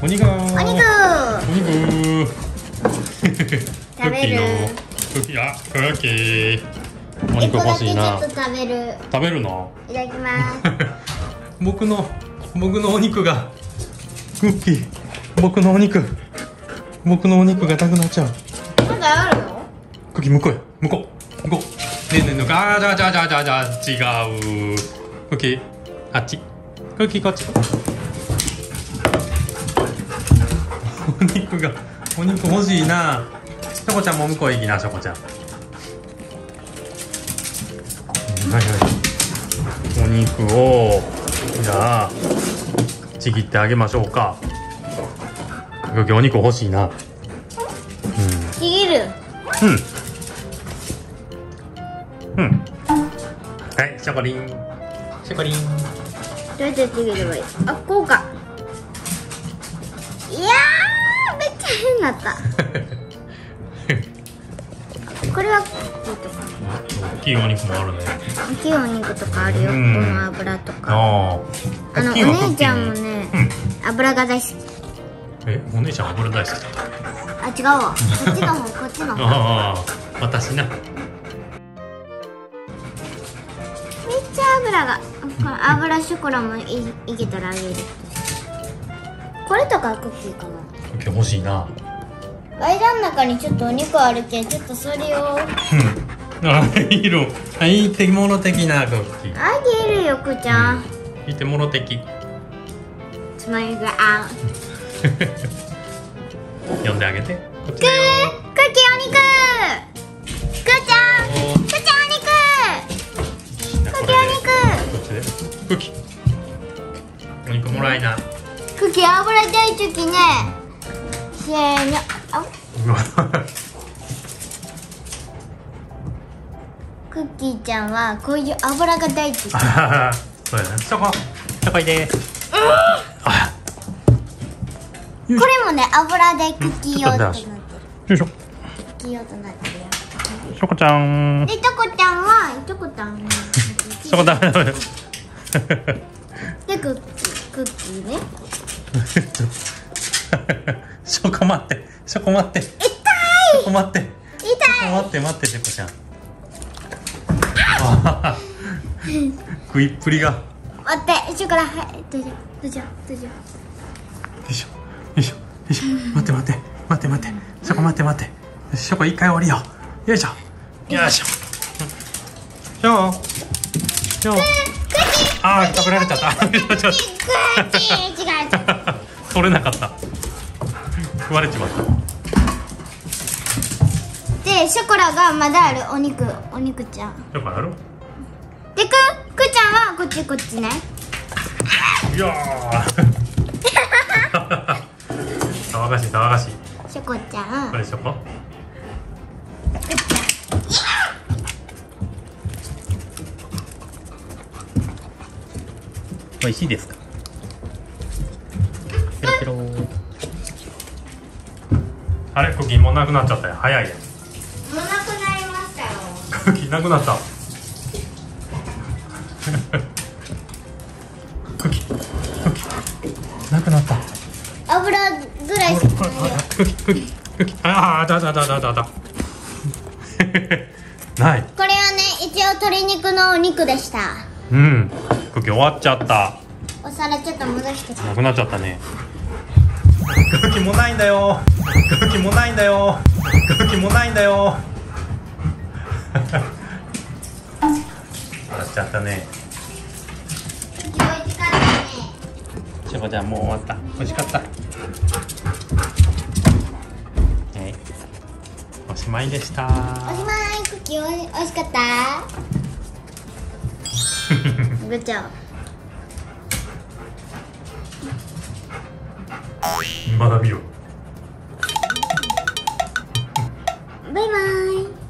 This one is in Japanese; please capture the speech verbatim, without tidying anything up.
お肉。おお肉。 肉。 食べる。 クッキー、あ、クッキー。お肉欲しいな。 ちょっと食べる。 食べるの？ いただきます。 僕の僕のお肉がクッキー。僕のお肉。僕のお肉がなくなっちゃう。 まだあるの？ クッキー向こうや。向こう。向こう。ねえねえねえ。あーじゃあじゃあじゃあじゃあじゃあ違う。クッキーあっち。クッキーこっち。お肉がお肉欲しいな。しょこちゃんも向こう行きな、しょこちゃん。はいはい。お肉をじゃあちぎってあげましょうか。クッキーお肉欲しいな。うん。 ちぎる。 うん。うん。はい、ショコリン。ショコリン。 どうやってちぎればいい？あ、こうか。いやー、めっちゃ変だった。これはクッキーとか。 大きいお肉もあるね。 大きいお肉とかあるよ。こうん、 の油とか。 ああ。 あのお姉ちゃんもね、うん、油が大好き。 え、お姉ちゃん油大好き。 あ、違うわ。こっちの方、こっちの方。 ああ、私な。 めっちゃ油が。この油ショコラも い, いけたらあげる。これとかクッキーかな。 クッキー欲しいな。 間の中にちょっとお肉あるけん、ちょっとそれを。 うん。あ、いい色。あ、いい手物的なクッキー。 あげるよ、くーちゃん。 いい手物的。 つまみがあ。 呼んであげて。こっちくー、クッキーだよ。 お肉。くーちゃん。くーちゃんお肉。クッキーお肉。 こっちで。クッキー。お肉もらいな。 クッキー油大好きね。せーの。あ。クッキーちゃんはこういう油が大好き。 そうやな。そこ。そこいで。あ。 これもね、油でクッキー用となってる。 よいしょ。 クッキー用となってるよ。 しょこちゃん。 で、チョコちゃんは、チョコちゃんは。 しょこダメダメ。 で、クッキー、クッキーね。 しょこ待って。しょこ待って。 痛い。 しょこ待って。 痛い。 待って待って、しょこちゃん。食いっぷりが。 待って、ショコラ、はい、どうぞ、どうぞ、どうぞ。 よいしょ、よいしょ、よいしょ。待って待って、待って待って。しょこ待って待って。しょこ一回降りよう。よいしょ。よいしょ。しょ。しょ。ああ、食べられちゃった。 クッキー、違う。 取れなかった。食われちまった。 で、ショコラがまだある、お肉、お肉ちゃん。 ショコある？ で、く、くちゃんはこっちこっちね。 いや騒がしい騒がしい。 ショコちゃん。 これショコ。美味しいですか？ペロペロ。あれ、クッキーもうなくなっちゃったよ。早いね。 もうなくなりましたよ。 クッキーなくなった。クッキー、クッキー、なくなった。 油ぐらいしかないよ。 クッキー、クッキー、クッキー、ああ、だだだだだだ。ない。 これはね、一応鶏肉のお肉でした。 うん、クッキー終わっちゃった。 お皿ちょっと戻してください。 なくなっちゃったね。クッキーもないんだよ。クッキーもないんだよ。クッキーもないんだよ。笑っちゃったね。 美味しかったね。 しょこちゃんもう終わった。美味しかった。はい、おしまいでした。 おしまい。クッキーおい美味しかった。ぐちゃ。 まだ見よ。 バイバイ。